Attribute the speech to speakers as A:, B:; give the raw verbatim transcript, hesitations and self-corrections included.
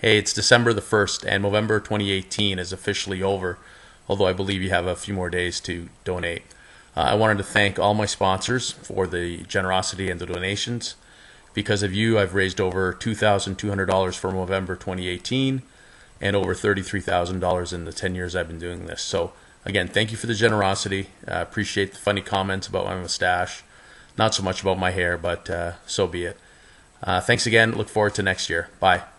A: Hey, it's December the first, and Movember twenty eighteen is officially over, although I believe you have a few more days to donate. Uh, I wanted to thank all my sponsors for the generosity and the donations. Because of you, I've raised over two thousand two hundred dollars for Movember twenty eighteen and over thirty-three thousand dollars in the ten years I've been doing this. So again, thank you for the generosity. I uh, appreciate the funny comments about my mustache. Not so much about my hair, but uh, so be it. Uh, thanks again. Look forward to next year. Bye.